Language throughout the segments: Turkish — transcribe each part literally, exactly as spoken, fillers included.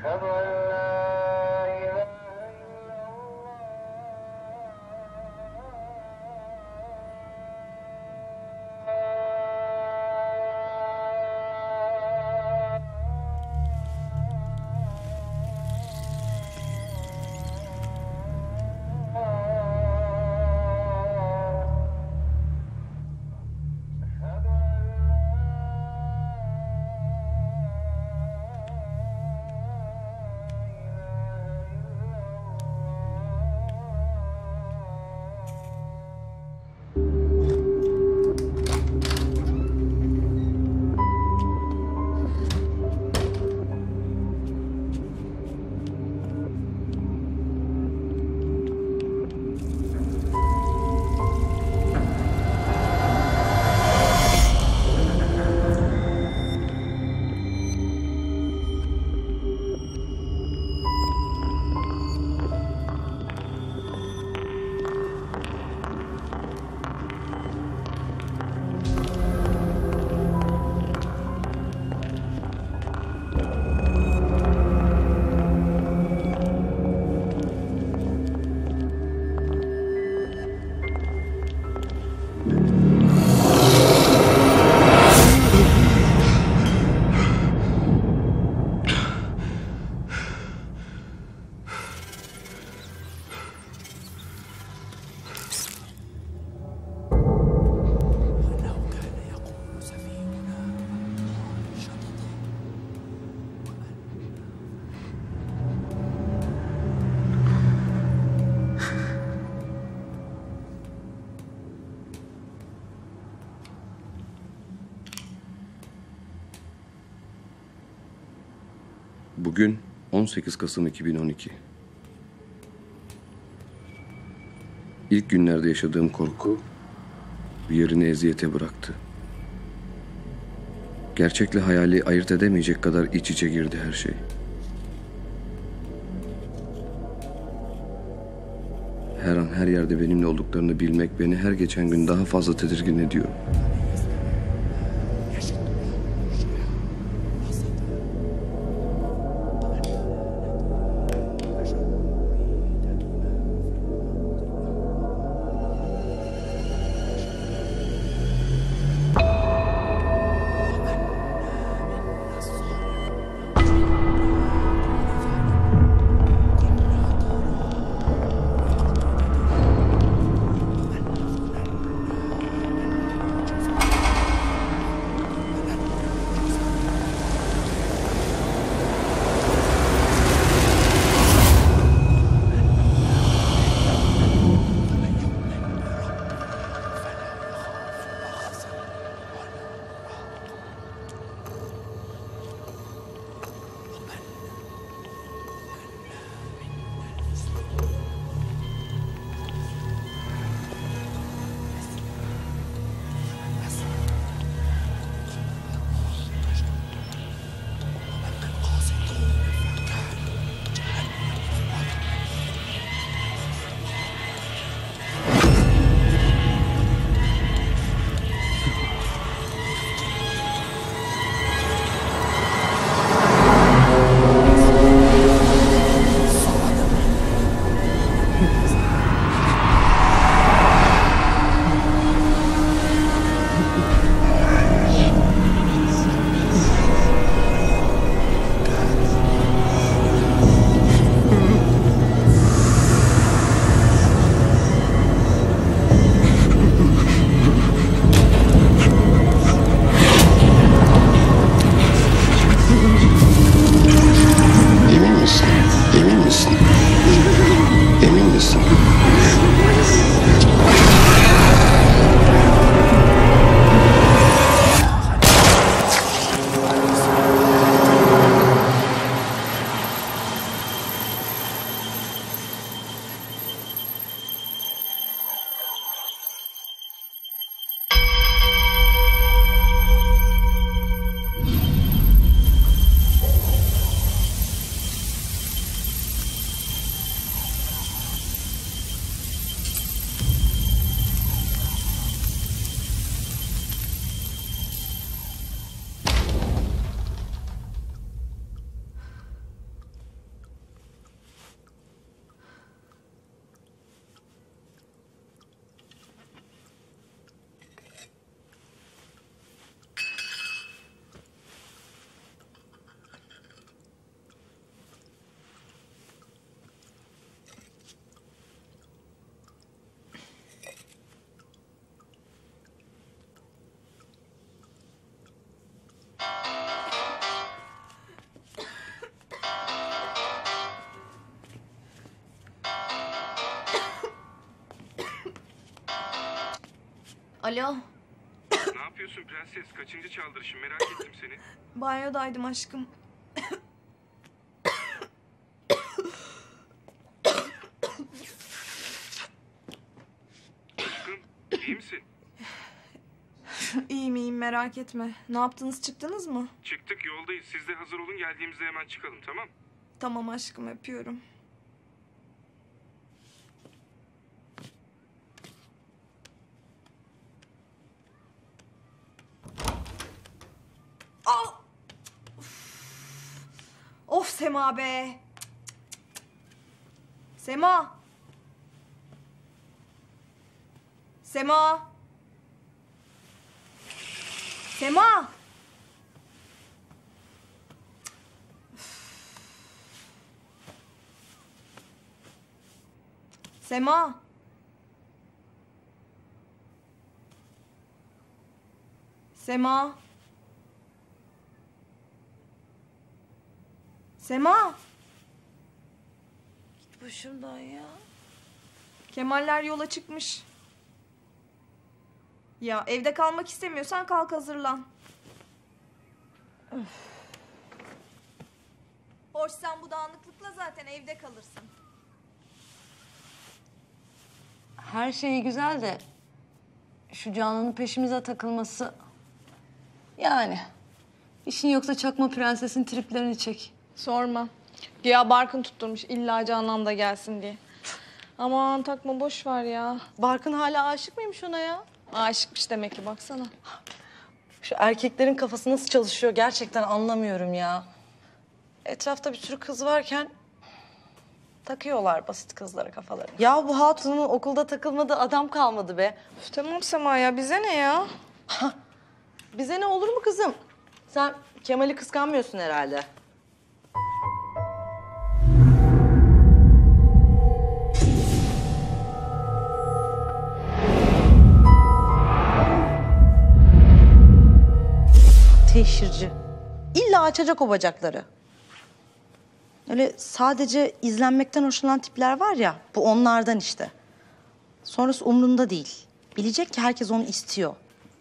Bugün on sekiz Kasım iki bin on iki. İlk günlerde yaşadığım korku bir yerini eziyete bıraktı. Gerçekle hayali ayırt edemeyecek kadar iç içe girdi her şey. Her an her yerde benimle olduklarını bilmek beni her geçen gün daha fazla tedirgin ediyor. Alo. Ne yapıyorsun prenses? Kaçıncı çaldırışın? Merak ettim seni. Banyodaydım aşkım. Aşkım, iyi misin? İyiyim iyiyim merak etme. Ne yaptınız, çıktınız mı? Çıktık, yoldayız. Siz de hazır olun, geldiğimizde hemen çıkalım, tamam? Tamam aşkım, öpüyorum. Aa! Of Sema be. Sema. Sema. Sema. Sema. Sema. Sema. Git başımdan ya. Kemaller yola çıkmış. Ya evde kalmak istemiyorsan kalk hazırlan. Öf. Hoş sen bu dağınıklıkla zaten evde kalırsın. Her şey güzel de şu Canan'ın peşimize takılması... Yani işin yoksa çakma prensesin triplerini çek. Sorma. Güya Barkın tutturmuş illa Canan da gelsin diye. Aman takma boş ver ya. Barkın hala aşık mıymış ona ya? Aşıkmış demek ki baksana. Şu erkeklerin kafası nasıl çalışıyor gerçekten anlamıyorum ya. Etrafta bir sürü kız varken takıyorlar basit kızlara kafaları. Ya bu hatunun okulda takılmadığı adam kalmadı be. Üf, tamam Sema ya bize ne ya? Bize ne olur mu kızım? Sen Kemal'i kıskanmıyorsun herhalde. Teşhirci. İlla açacak o bacakları. Öyle sadece izlenmekten hoşlanan tipler var ya, bu onlardan işte. Sonrası umrunda değil. Bilecek ki herkes onu istiyor.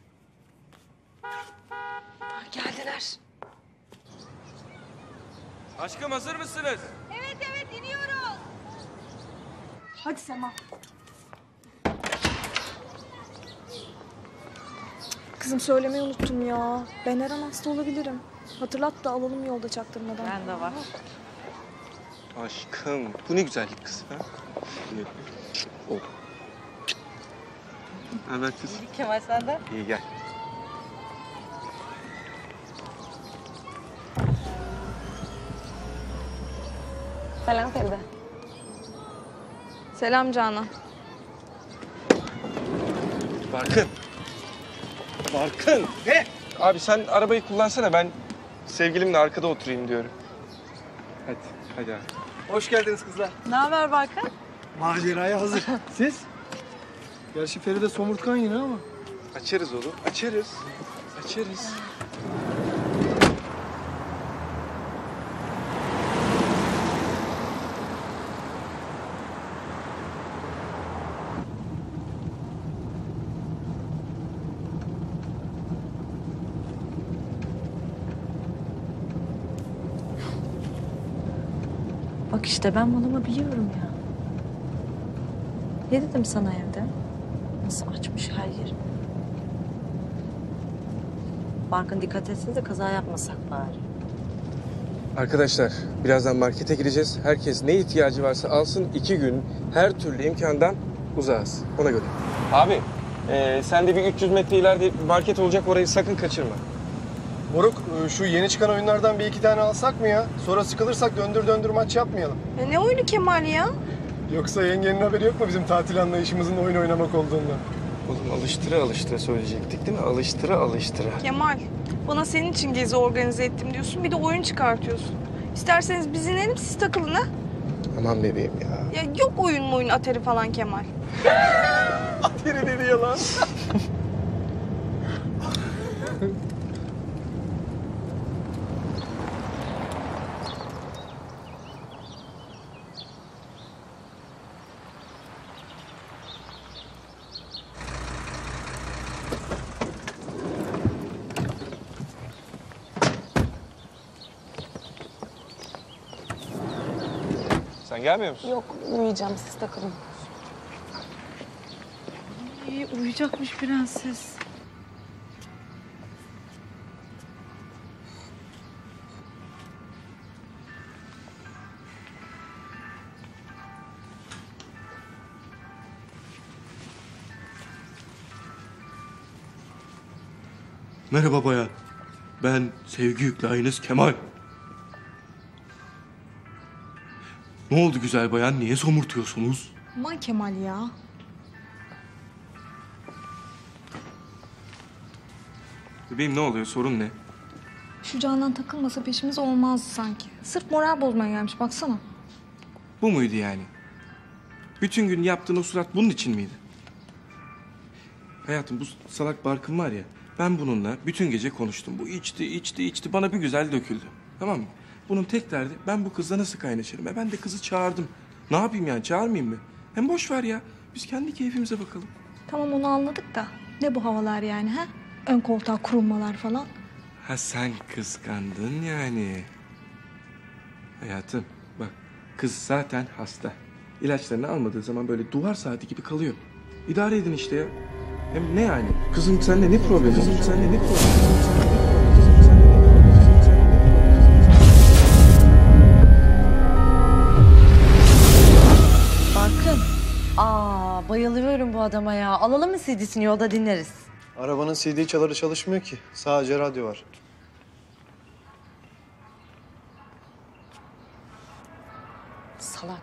Geldiler. Aşkım hazır mısınız? Hadi Sema. Kızım söylemeyi unuttum ya. Ben her an hasta olabilirim. Hatırlat da alalım yolda çaktırmadan. Ben de var. Aşkım, bu ne güzellik kız ha? Oh. Haber kız. Kemal senden. İyi gel. Selam Feride. Selam Canan. Barkın. Barkın. Ne? Abi sen arabayı kullansana, ben sevgilimle arkada oturayım diyorum. Hadi, hadi abi. Hoş geldiniz kızlar. Ne haber Barkın? Maceraya hazır. Siz? Gerçi Feride somurtkan yine ama. Açarız oğlum, açarız. Açarız. Bak işte ben malımı biliyorum ya. Ne dedim sana evde? Nasıl açmış her yeri. Barkın dikkat etse de kaza yapmasak bari. Arkadaşlar, birazdan markete gireceğiz. Herkes ne ihtiyacı varsa alsın. İki gün her türlü imkandan uzağız. Ona göre. Abi, e, sen de bir üç yüz metre ileride bir market olacak. Orayı sakın kaçırma. Moruk şu yeni çıkan oyunlardan bir iki tane alsak mı ya? Sonra sıkılırsak döndür döndür maç yapmayalım. E ne oyunu Kemal ya? Yoksa yengenin haberi yok mu bizim tatil anlayışımızın oyun oynamak olduğundan? Oğlum alıştıra alıştıra söyleyecektik değil mi? Alıştıra alıştıra. Kemal, bana senin için gezi organize ettim diyorsun, bir de oyun çıkartıyorsun. İsterseniz biz inelim, siz takılın ha? Aman bebeğim ya. Ya yok oyun mu oyun atari falan Kemal. Ateri dedi yalan. Sen gelmiyor musun? Yok uyuyacağım siz takılın. İyi, uyuyacakmış prenses. Merhaba bayan. Ben sevgi yüklü ayınız Kemal. Ne oldu güzel bayan? Niye somurtuyorsunuz? Aman Kemal ya. Bebeğim ne oluyor? Sorun ne? Şu Canan takılmasa peşimiz olmazdı sanki. Sırf moral bozmaya gelmiş baksana. Bu muydu yani? Bütün gün yaptığın o surat bunun için miydi? Hayatım bu salak Barkın var ya, ben bununla bütün gece konuştum. Bu içti, içti, içti. Bana bir güzel döküldü. Tamam mı? Bunun tek derdi ben bu kızla nasıl kaynaşırım? E ben de kızı çağırdım. Ne yapayım yani çağırmayayım mı? Hem boş ver ya. Biz kendi keyfimize bakalım. Tamam onu anladık da ne bu havalar yani ha? Ön koltuğa kurulmalar falan. Ha sen kıskandın yani. Hayatım bak kız zaten hasta. İlaçlarını almadığı zaman böyle duvar saati gibi kalıyor. İdare edin işte ya. Hem ne yani? Kızın seninle ne problemi? Kızın seninle ne problemi? Barkın. Aa, bayılıyorum bu adama ya. Alalım mı C D'sini, yolda dinleriz. Arabanın C D çaları çalışmıyor ki. Sadece radyo var. Salak.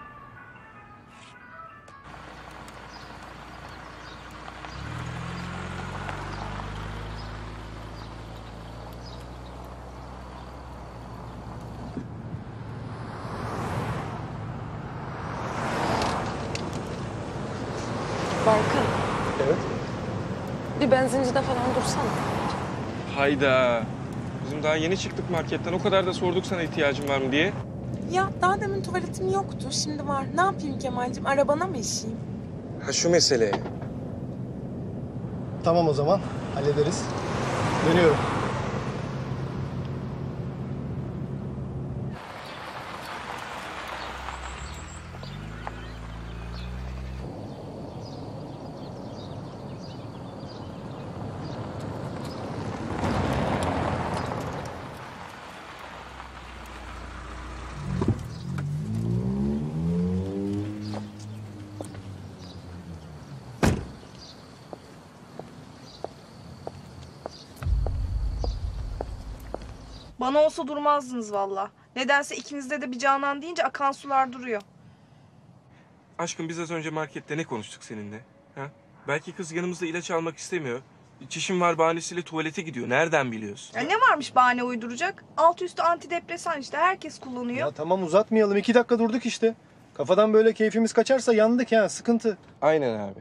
Barkın Evet. bir benzincide falan dursana. Hayda. Bizim daha yeni çıktık marketten. O kadar da sorduk sana ihtiyacın var mı diye. Ya daha demin tuvaletim yoktu, şimdi var. Ne yapayım Kemal'cim, arabana mı işeyim? Ha şu mesele. Tamam o zaman. Hallederiz. Dönüyorum. Bana olsa durmazdınız valla. Nedense ikinizde de bir Canan deyince akan sular duruyor. Aşkım biz az önce markette ne konuştuk seninle? Ha? Belki kız yanımızda ilaç almak istemiyor. Çişim var bahanesiyle tuvalete gidiyor. Nereden biliyorsun? Ya ne varmış bahane uyduracak? Alt üstü antidepresan işte herkes kullanıyor. Ya tamam uzatmayalım. İki dakika durduk işte. Kafadan böyle keyfimiz kaçarsa yandık ya. Sıkıntı. Aynen abi.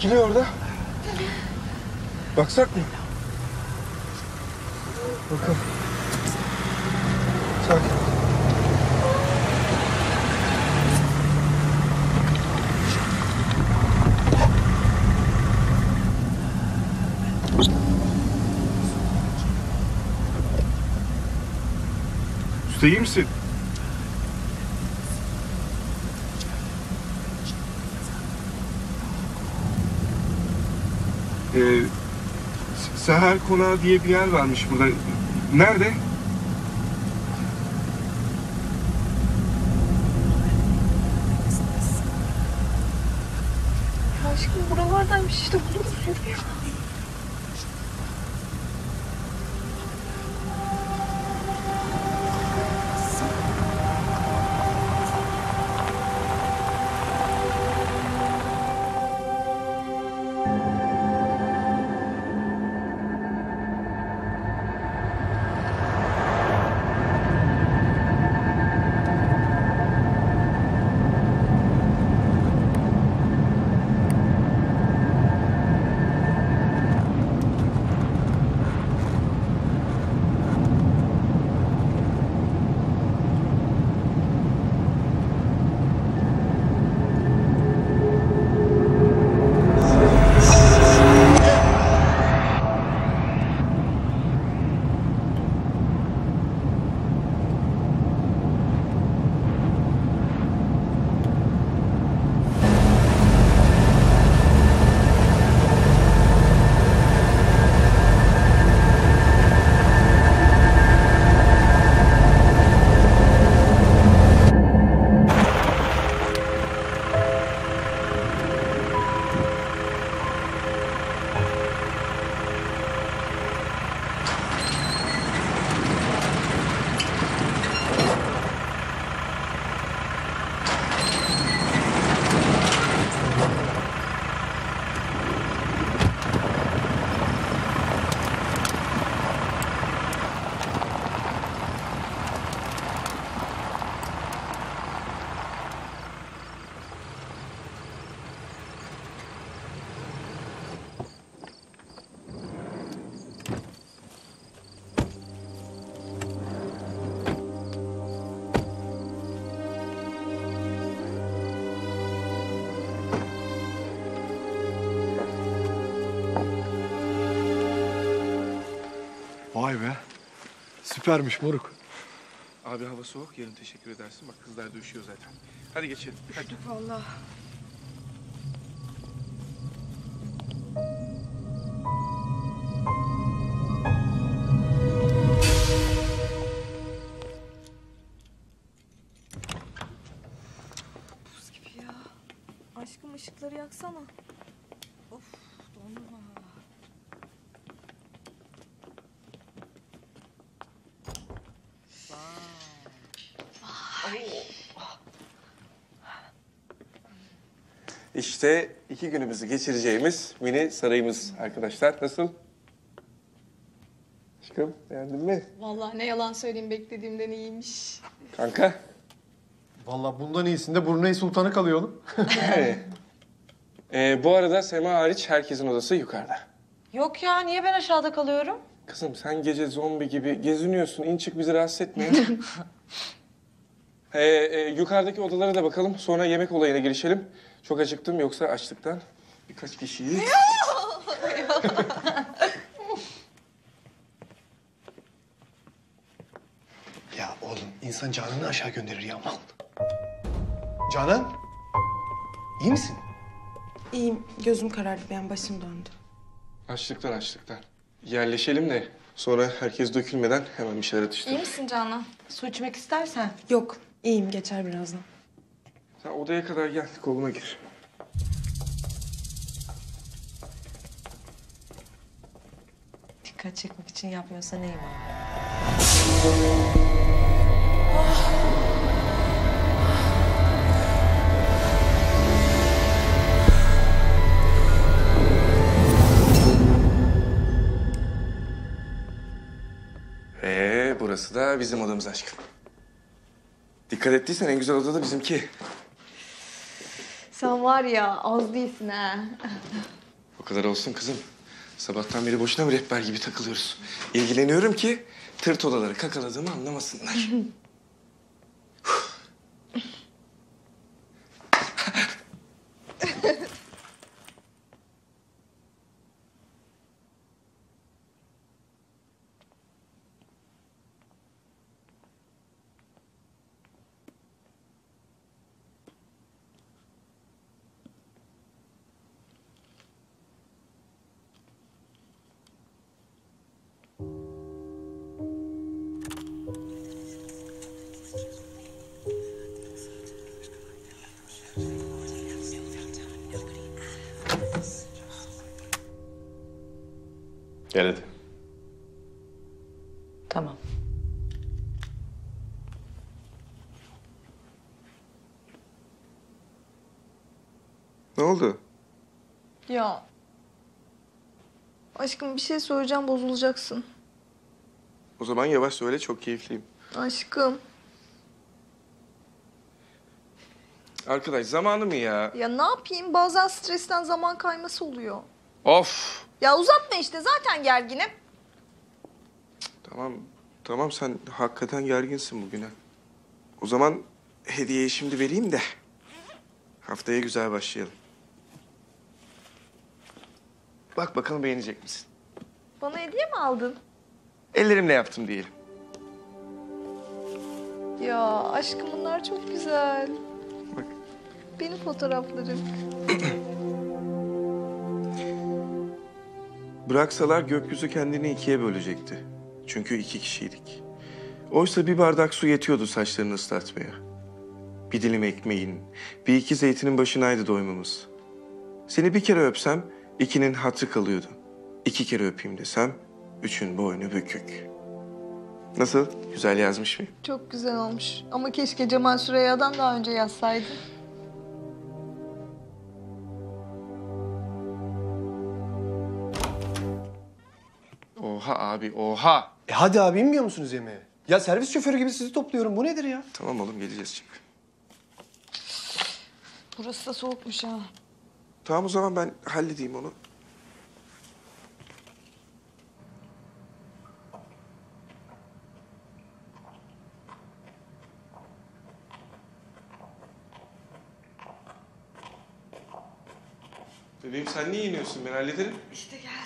Dikiliyor orada. Baksak mı? Bakalım. Sakin. Usta iyi misin? Ee, Seher Konağı diye bir yer varmış burada. Nerede? Aşkım buralardaymış işte buluruz yürü. Vay be. Süpermiş moruk. Abi hava soğuk. Yarın teşekkür edersin. Bak kızlar da üşüyor zaten. Hadi geçelim. Hadi. Vallahi. Buz gibi ya. Aşkım ışıkları yaksana. Of dondurma. İşte iki günümüzü geçireceğimiz mini sarayımız arkadaşlar. Nasıl? Aşkım beğendin mi? Vallahi ne yalan söyleyeyim beklediğimden iyiymiş. Kanka. Vallahi bundan iyisinde Brunei Sultanı kalıyor oğlum. Evet. Ee, bu arada Sema hariç herkesin odası yukarıda. Yok ya, niye ben aşağıda kalıyorum? Kızım sen gece zombi gibi geziniyorsun. İn çık bizi rahatsız etme. ee, e, yukarıdaki odalara da bakalım. Sonra yemek olayına girişelim. Çok acıktım yoksa açlıktan birkaç kişiyi... Ya oğlum insan canını aşağı gönderir ya mal. Canan. İyi misin? İyiyim. Gözüm karardı benim. Başım döndü. Açlıktan açlıktan. Yerleşelim de sonra herkes dökülmeden hemen bir şeyler İyi atıştıralım. misin Canan? Su içmek istersen. Yok. iyiyim. Geçer birazdan. Sen odaya kadar gel, koluma gir. Dikkat çekmek için yapmıyorsa neyim var? Ve burası da bizim odamız aşkım. Dikkat ettiysen en güzel oda da bizimki. Sen var ya az değilsin ha. O kadar olsun kızım. Sabahtan beri boşuna mı rehber gibi takılıyoruz? İlgileniyorum ki tırt odaları kakaladığımı anlamasınlar. Gel hadi. Tamam. Ne oldu? Ya. Aşkım bir şey söyleyeceğim, bozulacaksın. O zaman yavaş söyle, çok keyifliyim. Aşkım. Arkadaş zamanı mı ya? Ya ne yapayım? Bazen stresten zaman kayması oluyor. Of! Ya uzatma işte, zaten gerginim. Tamam, tamam sen hakikaten gerginsin bugüne. O zaman hediyeyi şimdi vereyim de haftaya güzel başlayalım. Bak bakalım beğenecek misin? Bana hediye mi aldın? Ellerimle yaptım diyelim. Ya aşkım bunlar çok güzel. Bak. Benim fotoğraflarım. Bıraksalar gökyüzü kendini ikiye bölecekti. Çünkü iki kişiydik. Oysa bir bardak su yetiyordu saçlarını ıslatmaya. Bir dilim ekmeğin, bir iki zeytinin başınaydı doymamız. Seni bir kere öpsem ikinin hatırı kalıyordu. İki kere öpeyim desem üçün boynu bükük. Nasıl? Güzel yazmış mıyım? Çok güzel olmuş. Ama keşke Cemal Süreyya'dan daha önce yazsaydın. Oha abi, oha! E hadi abi inmiyor musunuz yemeğe? Ya servis şoförü gibi sizi topluyorum. Bu nedir ya? Tamam oğlum geleceğiz çık. Burası da soğukmuş ha. Tamam o zaman ben halledeyim onu. Bebeğim sen niye iniyorsun? Ben hallederim. İşte gel.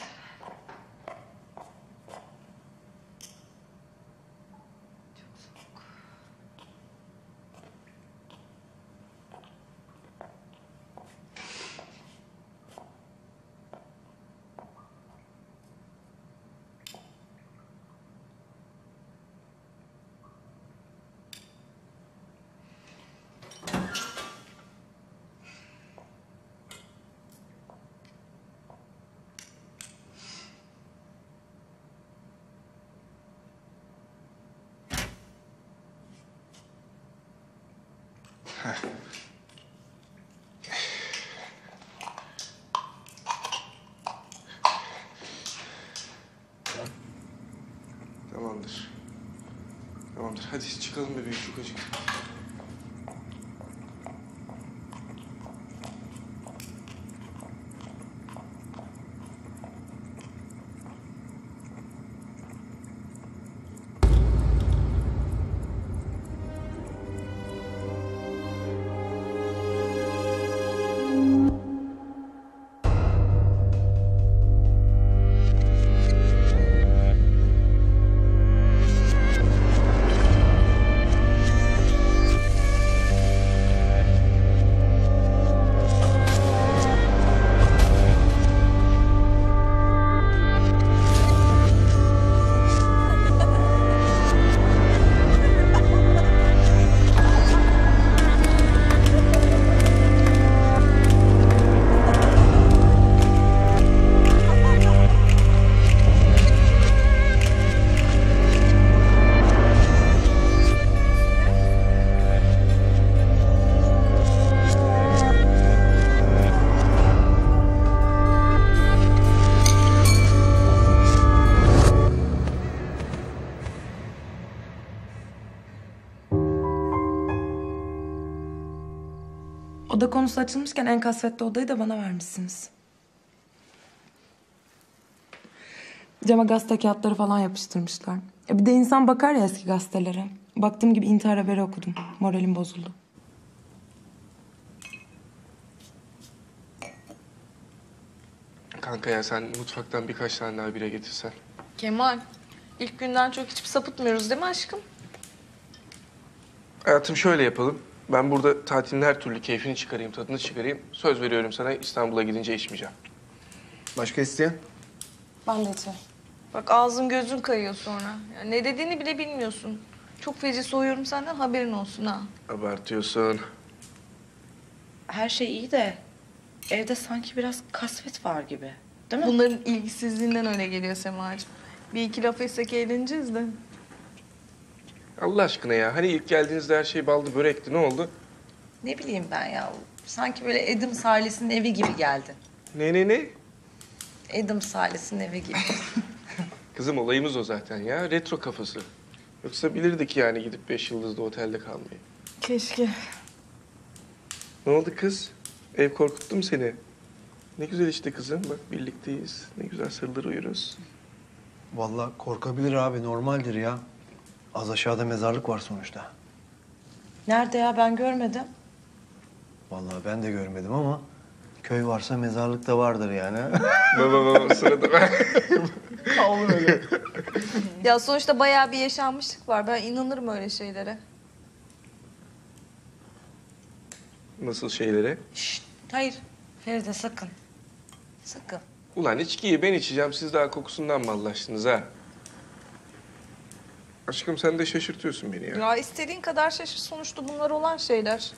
Tamamdır. Tamamdır. Hadi çıkalım bebeğim. Çok acıktım. Oda konusu açılmışken en kasvetli odayı da bana vermişsiniz. Cama gazete kağıtları falan yapıştırmışlar. E bir de insan bakar ya eski gazetelere. Baktığım gibi intihar haberi okudum. Moralim bozuldu. Kanka ya sen mutfaktan birkaç tane daha bira getirsen. Kemal, ilk günden çok içip sapıtmıyoruz değil mi aşkım? Hayatım şöyle yapalım. Ben burada tatilin her türlü keyfini çıkarayım, tadını çıkarayım. Söz veriyorum sana İstanbul'a gidince içmeyeceğim. Başka isteyen? Ben de içerim. Bak ağzın gözün kayıyor sonra. Ya ne dediğini bile bilmiyorsun. Çok feci soğuyorum senden, haberin olsun ha. Abartıyorsun. Her şey iyi de evde sanki biraz kasvet var gibi. Değil mi? Bunların ilgisizliğinden öyle geliyor Semacığım. Bir iki laf etsek eğleneceğiz de. Allah aşkına ya. Hani ilk geldiğinizde her şey baldı, börekti. Ne oldu? Ne bileyim ben ya. Sanki böyle Adams ailesinin evi gibi geldi. Ne ne ne? Adams ailesinin evi gibi. Kızım olayımız o zaten ya. Retro kafası. Yoksa bilirdik yani gidip beş yıldızlı otelde kalmayı. Keşke. Ne oldu kız? Ev korkuttu mu seni? Ne güzel işte kızım. Bak birlikteyiz. Ne güzel sarılır uyuruz. Vallahi korkabilir abi, normaldir ya. Az aşağıda mezarlık var sonuçta. Nerede ya, ben görmedim. Vallahi ben de görmedim ama köy varsa mezarlık da vardır yani. Baba baba sırada. Ya sonuçta bayağı bir yaşanmışlık var. Ben inanırım öyle şeylere. Nasıl şeylere? Şşt, hayır. Feride sakın. Sakın. Ulan içkiyi ben içeceğim. Siz daha kokusundan mı anlaştınız ha? Aşkım sen de şaşırtıyorsun beni ya. Ya istediğin kadar şaşır, sonuçta bunlar olan şeyler.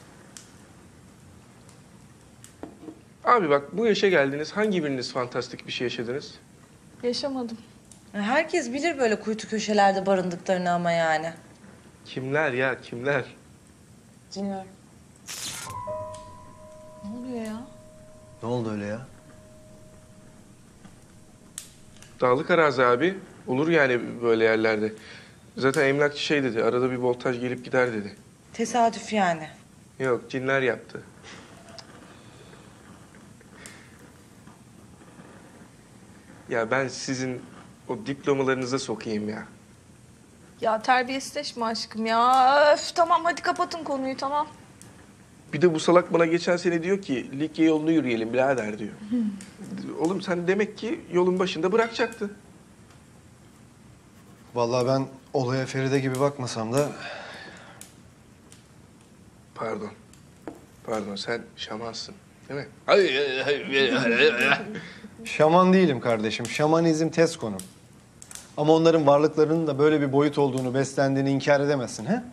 Abi bak bu yaşa geldiniz. Hangi biriniz fantastik bir şey yaşadınız? Yaşamadım. Herkes bilir böyle kuytu köşelerde barındıklarını ama yani. Kimler ya kimler? Cinler. Ne oluyor ya? Ne oldu öyle ya? Dağlık arazi abi. Olur yani böyle yerlerde. Zaten emlakçı şey dedi. Arada bir voltaj gelip gider dedi. Tesadüf yani. Yok cinler yaptı. Ya ben sizin o diplomalarınıza sokayım ya. Ya terbiyesizleşme aşkım ya. Öf tamam hadi kapatın konuyu tamam. Bir de bu salak bana geçen sene diyor ki Likya yolunu yürüyelim birader diyor. Oğlum sen demek ki yolun başında bırakacaktın. Vallahi ben olaya Feride gibi bakmasam da Pardon. Pardon sen şamansın değil mi? şaman değilim kardeşim. Şamanizm test konum. Ama onların varlıklarının da böyle bir boyut olduğunu, beslendiğini inkar edemezsin he?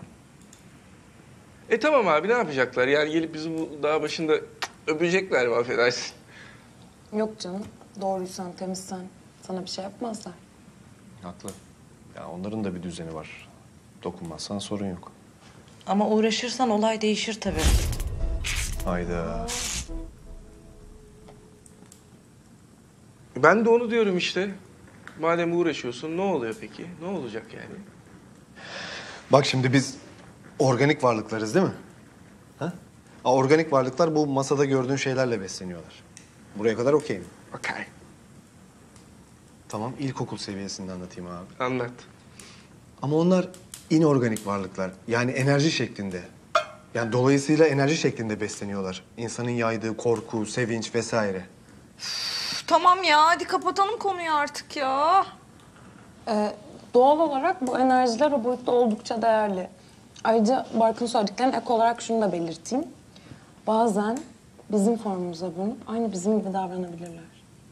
E tamam abi ne yapacaklar? Yani gelip bizi bu dağ başında öpecekler mi affedersin? Yok canım. Doğruysan, temizsen sana bir şey yapmazlar. Haklı. Ya onların da bir düzeni var. Dokunmazsan sorun yok. Ama uğraşırsan olay değişir tabii. Hayda. Ben de onu diyorum işte. Madem uğraşıyorsun ne oluyor peki? Ne olacak yani? Bak şimdi biz organik varlıklarız değil mi? Ha? Aa, organik varlıklar bu masada gördüğün şeylerle besleniyorlar. Buraya kadar okey mi? Okey. Tamam, ilkokul seviyesinde anlatayım abi. Anlat. Ama onlar inorganik varlıklar. Yani enerji şeklinde. Yani dolayısıyla enerji şeklinde besleniyorlar. İnsanın yaydığı korku, sevinç vesaire. Üf, tamam ya hadi kapatalım konuyu artık ya. Ee, doğal olarak bu enerjiler o boyutta oldukça değerli. Ayrıca Barkın söylediklerine ek olarak şunu da belirteyim. Bazen bizim formumuza bürünüp aynı bizim gibi davranabilirler.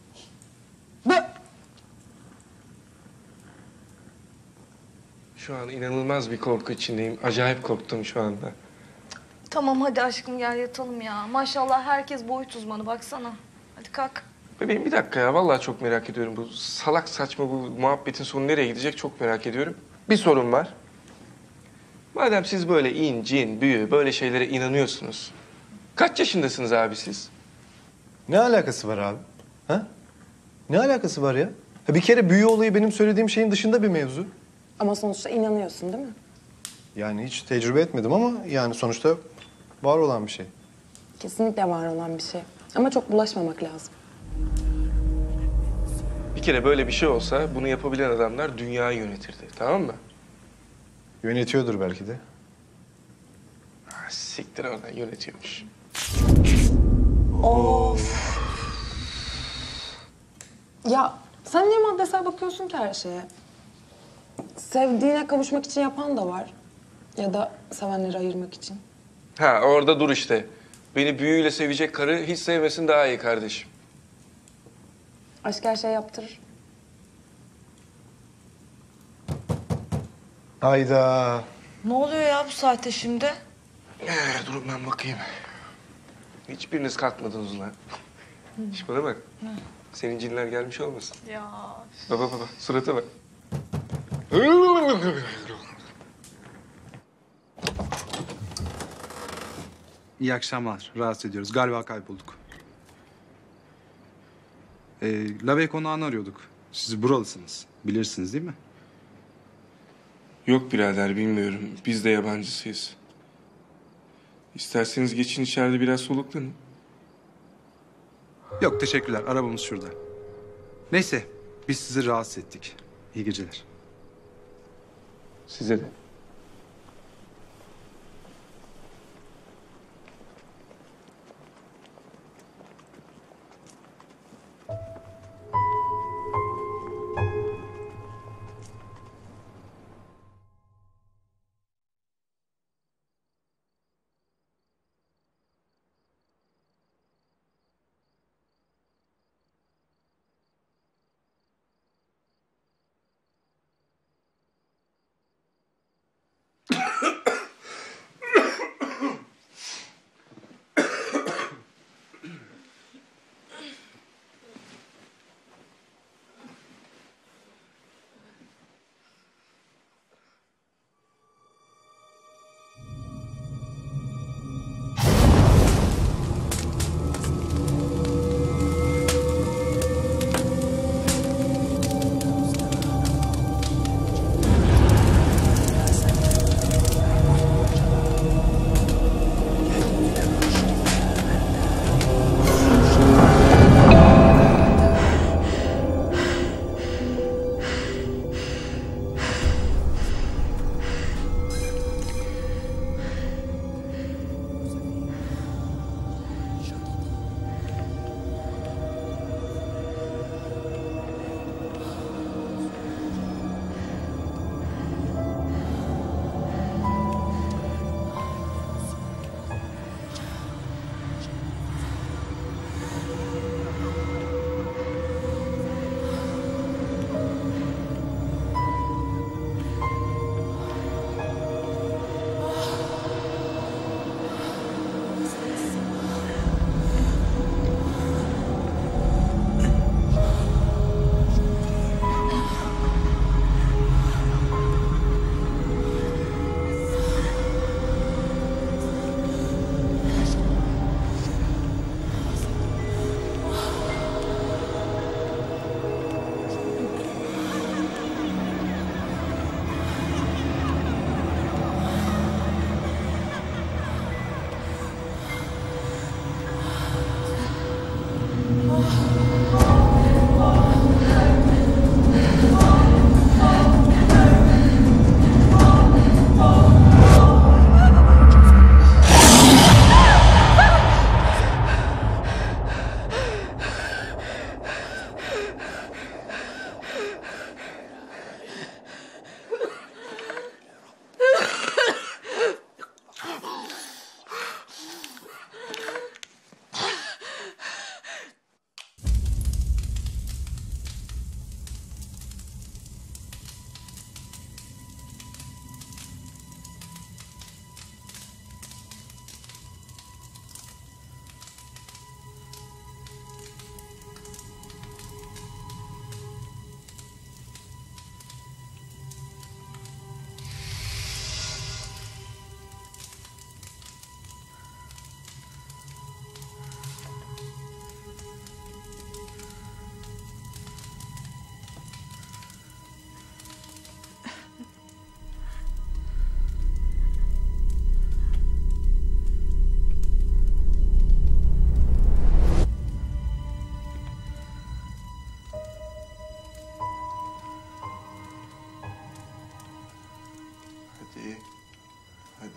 Şu an inanılmaz bir korku içindeyim. Acayip korktum şu anda. Tamam hadi aşkım gel yatalım ya. Maşallah herkes boyut uzmanı baksana. Hadi kalk. Bebeğim bir dakika ya. Vallahi çok merak ediyorum. Bu salak saçma bu muhabbetin sonu nereye gidecek çok merak ediyorum. Bir sorun var. Madem siz böyle in, cin, büyü böyle şeylere inanıyorsunuz. Kaç yaşındasınız abi siz? Ne alakası var abi? Ha? Ne alakası var ya? Ha, bir kere büyü olayı benim söylediğim şeyin dışında bir mevzu. Ama sonuçta inanıyorsun değil mi? Yani hiç tecrübe etmedim ama yani sonuçta var olan bir şey. Kesinlikle var olan bir şey. Ama çok bulaşmamak lazım. Bir kere böyle bir şey olsa bunu yapabilen adamlar dünyayı yönetirdi. Tamam mı? Yönetiyordur belki de. Ha, siktir oradan yönetiyormuş. Ya sen niye maddesel bakıyorsun ki her şeye? Sevdiğine kavuşmak için yapan da var. Ya da sevenleri ayırmak için. Ha orada dur işte. Beni büyüyle sevecek karı hiç sevmesin daha iyi kardeşim. Aşk her şey yaptırır. Hayda. Ne oluyor ya bu saatte şimdi? Ee, durun ben bakayım. Hiçbiriniz kalkmadınız lan. Hiç bana bak. Senin cinler gelmiş olmasın? Ya. Baba baba surata bak. İyi akşamlar. Rahatsız ediyoruz. Galiba kaybolduk. Ee, Lavey konağını arıyorduk. Siz buralısınız. Bilirsiniz değil mi? Yok birader bilmiyorum. Biz de yabancısıyız. İsterseniz geçin içeride biraz soluklanın. Yok teşekkürler. Arabamız şurada. Neyse. Biz sizi rahatsız ettik. İyi geceler. Size de.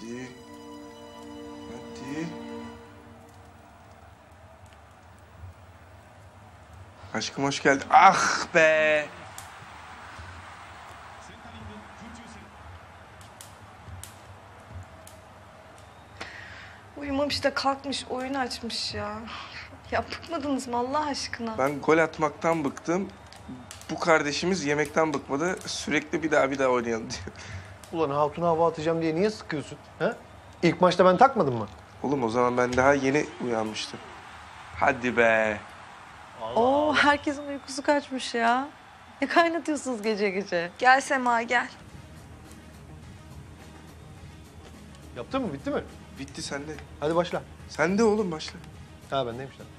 Hadi. Hadi. Aşkım hoş geldin. Ah be! Uyumamış da kalkmış, oyun açmış ya. Ya bıkmadınız mı Allah aşkına? Ben gol atmaktan bıktım. Bu kardeşimiz yemekten bıkmadı. Sürekli bir daha bir daha oynayalım diyor. Ulan hatuna hava atacağım diye niye sıkıyorsun? He? İlk maçta ben takmadım mı? Oğlum o zaman ben daha yeni uyanmıştım. Hadi be. Oo, herkesin uykusu kaçmış ya. Ne kaynatıyorsunuz gece gece? Gel Sema gel. Yaptın mı? Bitti mi? Bitti sende. Hadi başla. Sen de oğlum başla. Ha bendeymiş lan.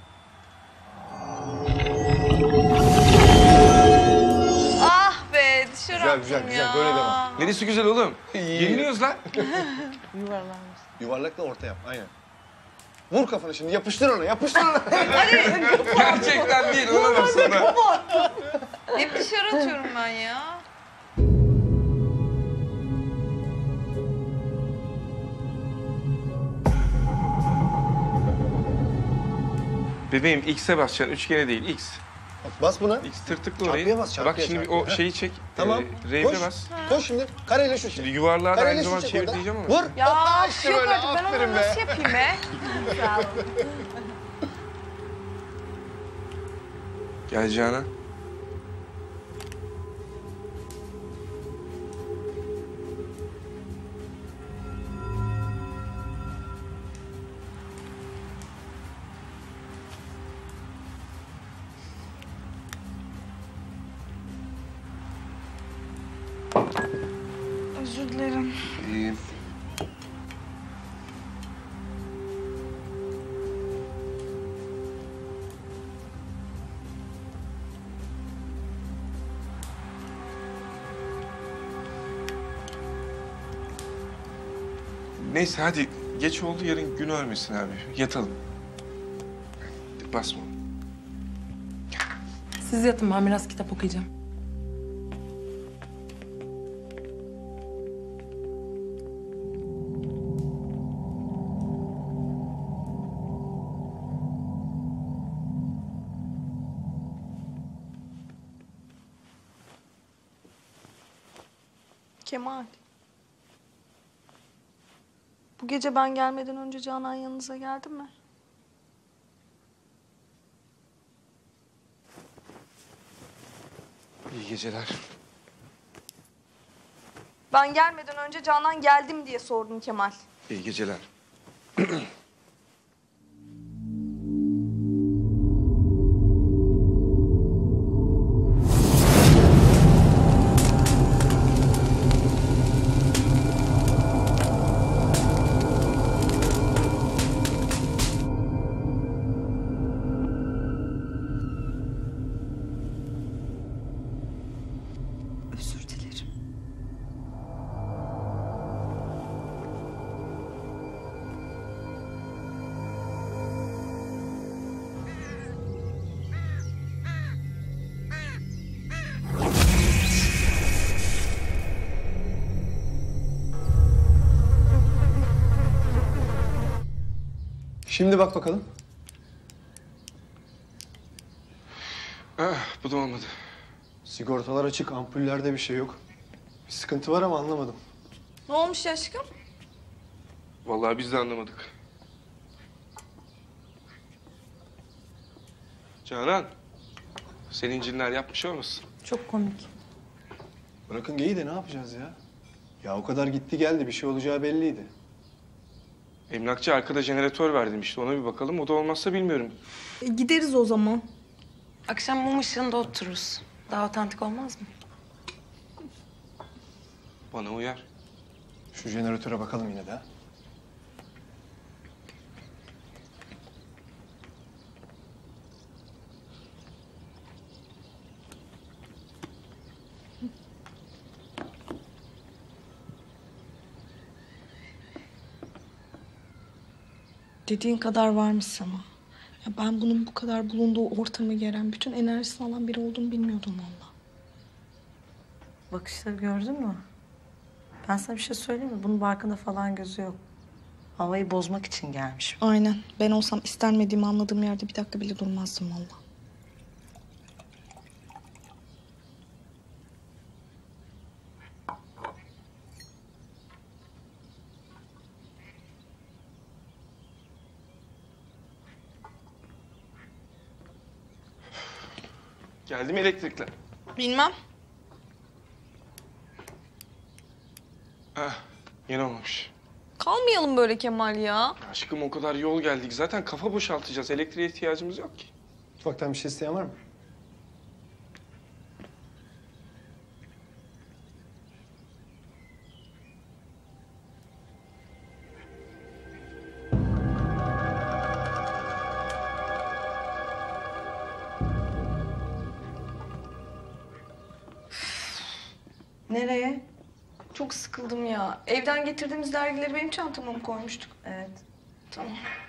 Ah be dışarı Güzel, attım güzel, ya. güzel. Böyle devam. Neresi güzel oğlum? Yeniliyoruz lan. Yuvarlanmış. Yuvarlakla orta yap. Aynen. Vur kafanı şimdi. Yapıştır ona. Yapıştır ona. Gerçekten değil oğlum sana. Hep dışarı atıyorum ben ya. Bebeğim X'e basacaksın. Üçgene değil X. Bak, bas buna. X tırtıklı Çarpıya orayı. bas, çarpıya, Bak şimdi çarpıya. o şeyi çek. Tamam. Ee, R'ye Koş. bas. Koş şimdi. Kareyle şu Şimdi yuvarlağı da Kareyle aynı şu zamanda çek çevir orada. diyeceğim ama. Vur. Ya Hoppa, işte yok artık ben aferin onu be. nasıl yapayım be? Gel Canan. Özür dilerim. İyiyim. Neyse hadi. Geç oldu yarın gün ölmesin abi. Yatalım. Basma. Siz yatın, ben biraz kitap okuyacağım. Kemal. Bu gece ben gelmeden önce Canan yanınıza geldi mi? İyi geceler. Ben gelmeden önce Canan geldi mi diye sordum Kemal. İyi geceler. Özür dilerim. Şimdi bak bakalım. Ah, bu da olmadı. Sigortalar açık. Ampullerde bir şey yok. Bir sıkıntı var ama anlamadım. Ne olmuş aşkım? Vallahi biz de anlamadık. Canan, senin cinler yapmış olmasın? Çok komik. Bırakın geyi de ne yapacağız ya? Ya o kadar gitti geldi. Bir şey olacağı belliydi. Emlakçı arkada jeneratör verdim işte ona bir bakalım. O da olmazsa bilmiyorum. E, gideriz o zaman. Akşam mum ışığında otururuz. Daha otantik olmaz mı? Bana uyar. Şu jeneratöre bakalım yine de. ha? Dediğin kadar varmış ama. Ya ben bunun bu kadar bulunduğu ortamı geren, bütün enerjisini alan biri olduğunu bilmiyordum valla. Bakışları gördün mü? Ben sana bir şey söyleyeyim mi? Bunun Barkın'da falan gözü yok. Havayı bozmak için gelmiş. Aynen. Ben olsam istenmediğimi anladığım yerde bir dakika bile durmazdım valla. Geldi mi elektrikler? Bilmem. Heh, yine olmamış. Kalmayalım böyle Kemal ya. Aşkım o kadar yol geldik. Zaten kafa boşaltacağız. Elektriğe ihtiyacımız yok ki. Mutfaktan bir şey isteyen var mı? Nereye? Çok sıkıldım ya. Evden getirdiğimiz dergileri benim çantama mı koymuştuk? Evet. Tamam.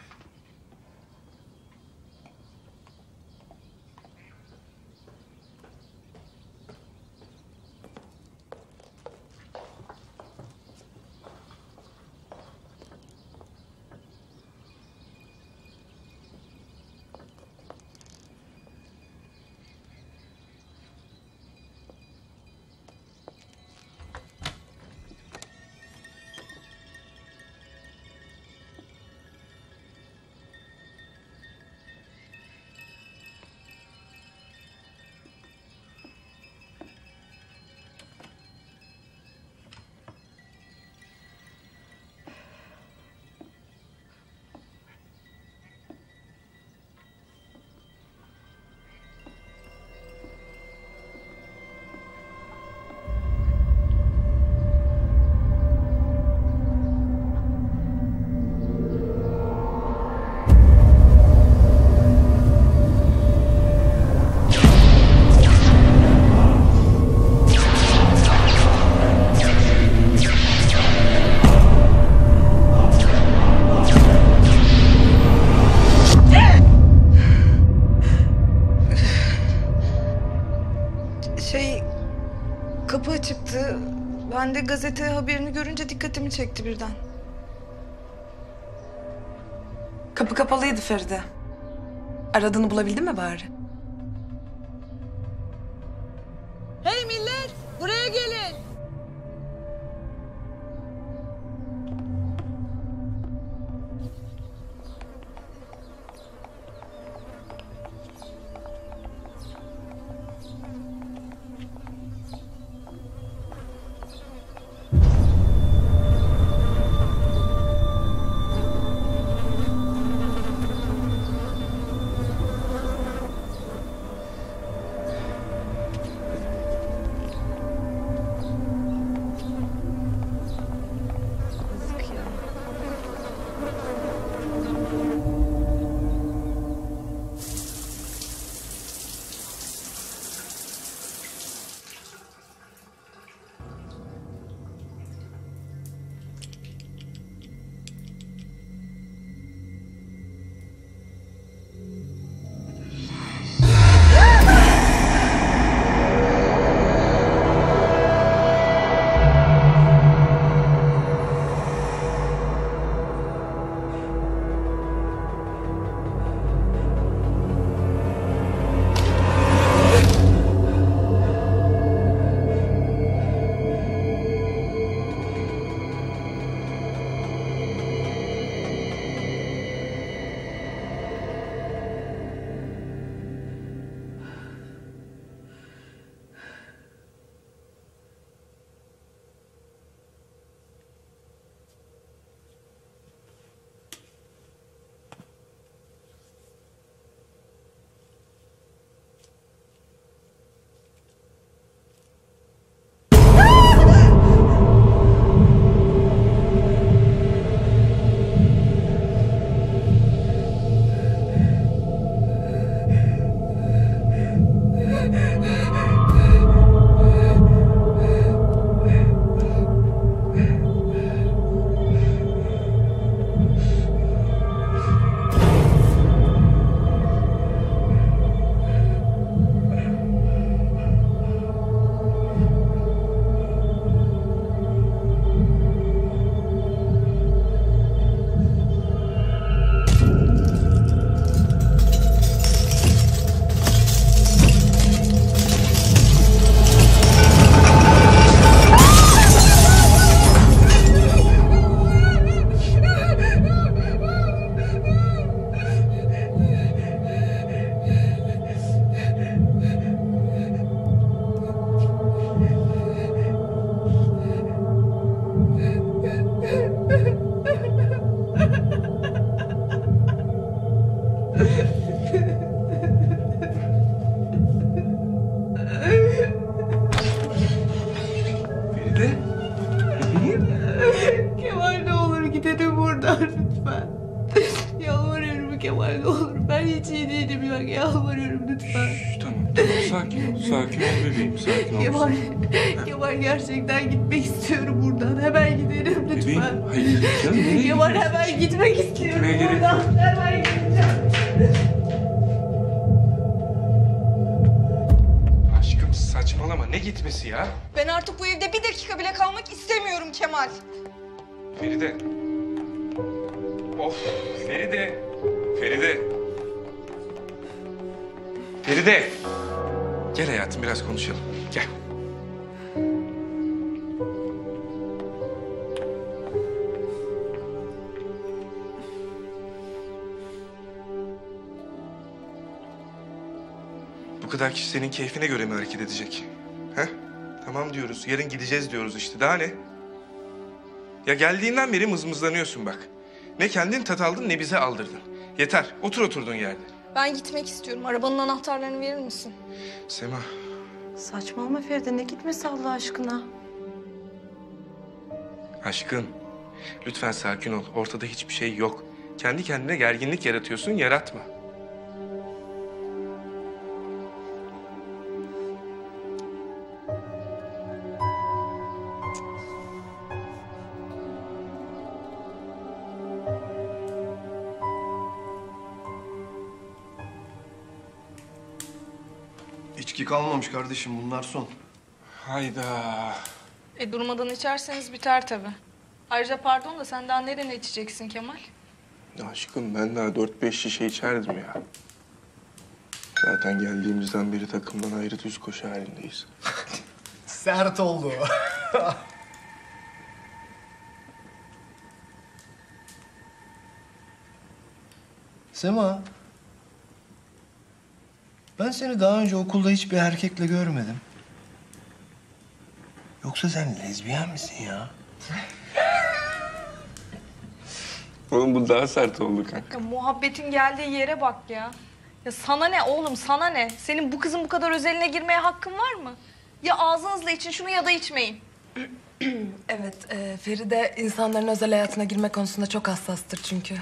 Şey, kapı açıktı. Ben de gazete haberini görünce dikkatimi çekti birden. Kapı kapalıydı Feride. Aradığını bulabildin mi bari? Hey millet, buraya gelin. buradan lütfen. Yalvarıyorum Kemal, ne olur. Ben hiç iyi değilim ya. Yalvarıyorum lütfen. Şş, tamam tamam sakin ol. Sakin ol bebeğim sakin ol. Kemal, Kemal gerçekten gitmek istiyorum buradan. Hemen giderim lütfen. Bebeğim hayır canım nereye Kemal gidiyorsun? hemen gitmek istiyorum Gitmeye gerek buradan. yok. Hemen gideceğim. Aşkım saçmalama ne gitmesi ya? Ben artık bu evde bir dakika bile kalmak istemiyorum Kemal. Feride. Of Feride. Feride. Feride. Gel hayatım biraz konuşalım. Gel. Bu kadar kişi senin keyfine göre mi hareket edecek? He? Tamam diyoruz. Yarın gideceğiz diyoruz işte. Daha ne? Ya geldiğinden beri mızmızlanıyorsun bak. Ne kendin tat aldın ne bize aldırdın. Yeter. Otur oturduğun yerde. Ben gitmek istiyorum. Arabanın anahtarlarını verir misin? Sema. Saçmalama Feride, ne gitmesi Allah aşkına? Aşkım. Lütfen sakin ol. Ortada hiçbir şey yok. Kendi kendine gerginlik yaratıyorsun. Yaratma. İçki kalmamış kardeşim, bunlar son. Hayda. E durmadan içerseniz biter tabii. Ayrıca pardon da sen daha nerene içeceksin Kemal? Aşkım ben daha dört beş şişe içerdim ya. Zaten geldiğimizden beri takımdan ayrı düz koşu halindeyiz. Sert oldu. Sema. Ben seni daha önce okulda hiçbir erkekle görmedim. Yoksa sen lezbiyen misin ya? Oğlum bu daha sert oldu kanka. Ya muhabbetin geldiği yere bak ya. Ya sana ne oğlum sana ne? Senin bu kızın bu kadar özeline girmeye hakkın var mı? Ya ağzınızla için şunu ya da içmeyin. Evet, e, Feride insanların özel hayatına girme konusunda çok hassastır çünkü.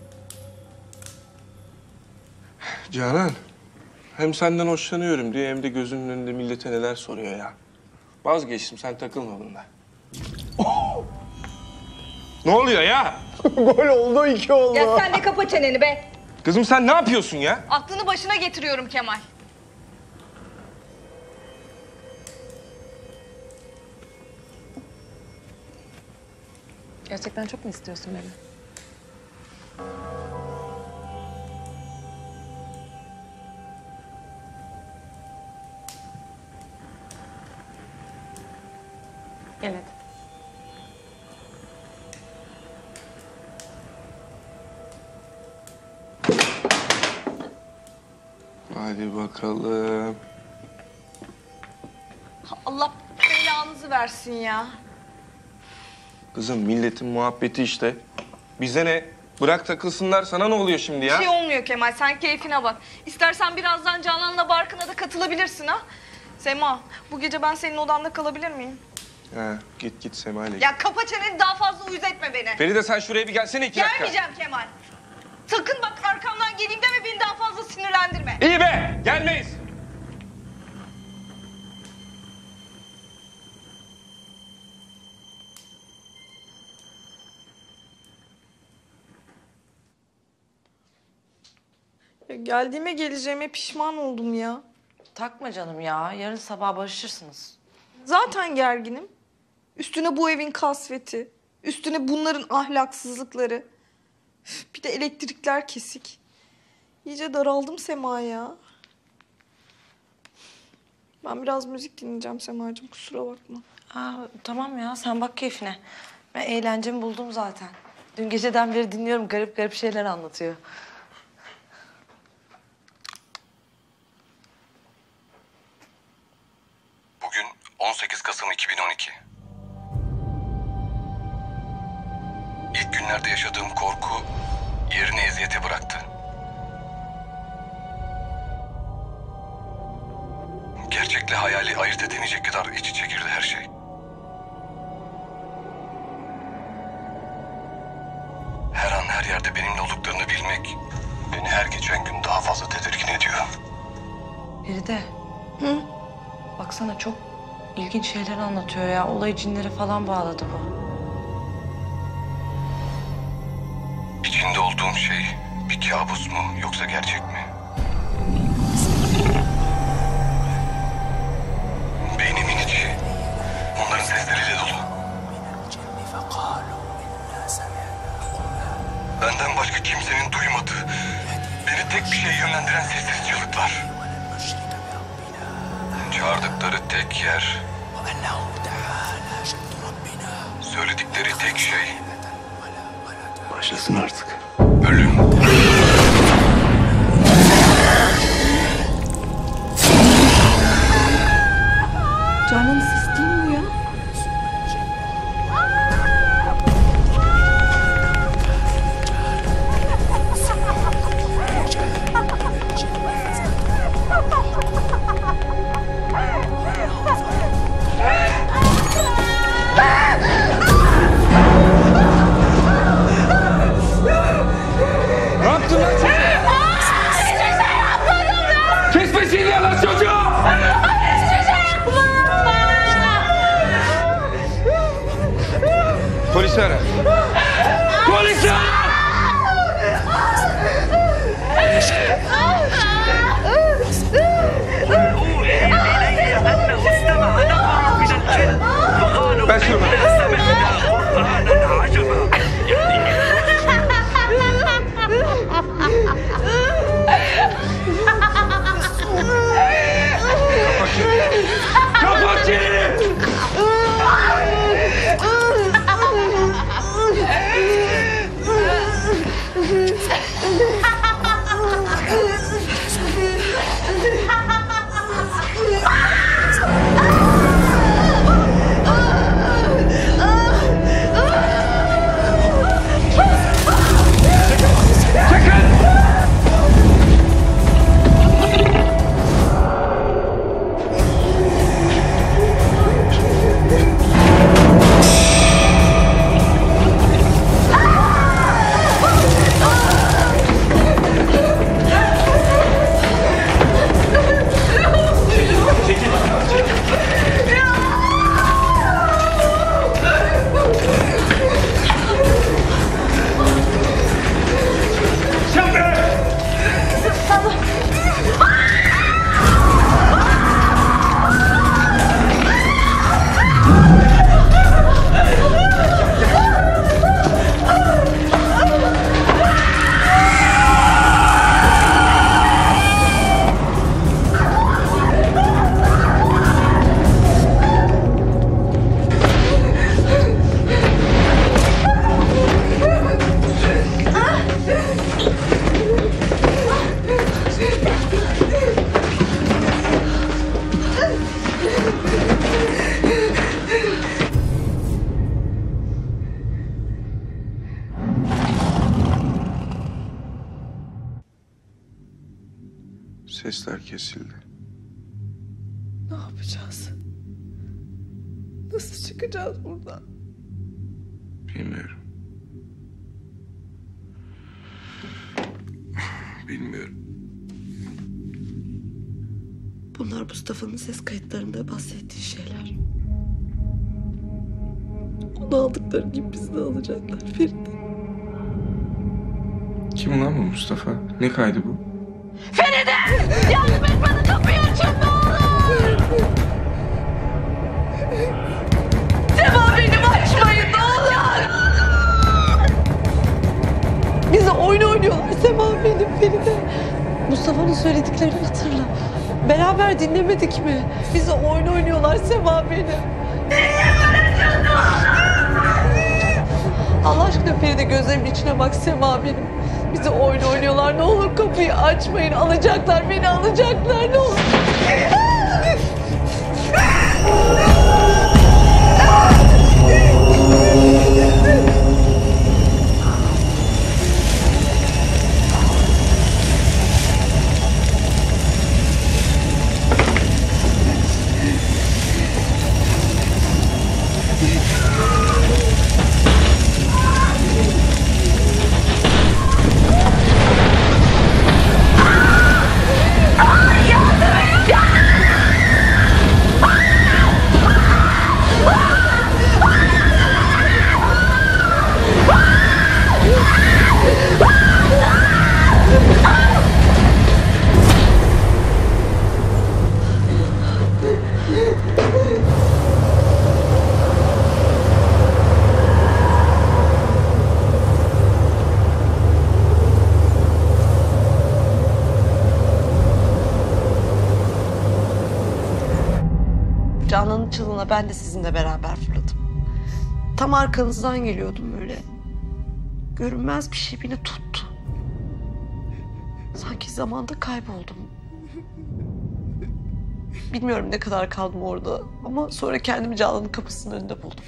Canan. Hem senden hoşlanıyorum diye hem de gözünün önünde millete neler soruyor ya. Vazgeçtim sen takılma bununla. Ne oluyor ya? Gol oldu, iki oldu. Ya sen de kapa çeneni be. Kızım sen ne yapıyorsun ya? Aklını başına getiriyorum Kemal. Gerçekten çok mu istiyorsun beni? Gel hadi. Hadi bakalım. Allah belanızı versin ya. Kızım milletin muhabbeti işte. Bize ne? Bırak takılsınlar. Sana ne oluyor şimdi Bir ya? şey olmuyor Kemal sen keyfine bak. İstersen birazdan Canan'la Barkın'a da katılabilirsin ha. Sema bu gece ben senin odanda kalabilir miyim? Ha, git git Sema ile. Ya kapa çeneni daha fazla uyuz etme beni. Feride sen şuraya bir gelsene iki dakika. Gelmeyeceğim Kemal. Sakın bak arkamdan geleyim deme beni daha fazla sinirlendirme. İyi be! Gelmeyiz. Ya geldiğime geleceğime pişman oldum ya. Takma canım ya, yarın sabah barışırsınız. Zaten gerginim. Üstüne bu evin kasveti. Üstüne bunların ahlaksızlıkları. Üf, bir de elektrikler kesik. İyice daraldım Sema ya. Ben biraz müzik dinleyeceğim Sema'cığım kusura bakma. Aa, tamam ya, sen bak keyfine. Ben eğlencemi buldum zaten. Dün geceden beri dinliyorum, garip garip şeyler anlatıyor. Bugün on sekiz Kasım iki bin on iki. İlk günlerde yaşadığım korku yerini eziyete bıraktı. Gerçekle hayali ayırt edemeyecek kadar iç içe girdi her şey. her yerde benimle olduklarını bilmek beni her geçen gün daha fazla tedirgin ediyor. Feride. Hı? Baksana çok ilginç şeyler anlatıyor ya. Olayı cinlere falan bağladı bu. İçinde olduğum şey bir kabus mu yoksa gerçek mi? Beynimin içi onların sesleriyle dolu. Benden başka kimsenin duymadığı, beni tek bir şeye yönlendiren sessiz çığlıklar. Çağırdıkları tek yer, söyledikleri tek şey, Başlasın artık. ölüm. Canan'ın sesi değil mi bu ya? Ne yaptın lan çocuğa? Kesmesin ya lan çocuğu! Polisi ara. Polisi ara! Ben şuradan. Kapat çeneni! Sesler kesildi. Ne yapacağız? Nasıl çıkacağız buradan? Bilmiyorum. Bilmiyorum. Bunlar Mustafa'nın ses kayıtlarında bahsettiği şeyler. Onu aldıkları gibi bizi de alacaklar Feride. Kim lan bu Mustafa? Ne kaydı bu? Feride! Yardım et bana, kapıyı açın ne olur! Sema benim, açmayın ne olur! Bize oyun oynuyorlar Sema benim Feride. Mustafa'nın söylediklerini hatırla. Beraber dinlemedik mi? Bize oyun oynuyorlar Sema benim. Allah aşkına Feride gözlerimin içine bak Sema benim. Bize oyun oynuyorlar. Ne olur kapıyı açmayın. Alacaklar beni, alacaklar. Ne olur. çığlığına ben de sizinle beraber fırladım. Tam arkanızdan geliyordum böyle. Görünmez bir şey beni tuttu. Sanki zamanda kayboldum. Bilmiyorum ne kadar kaldım orada ama sonra kendimi Canan'ın kapısının önünde buldum.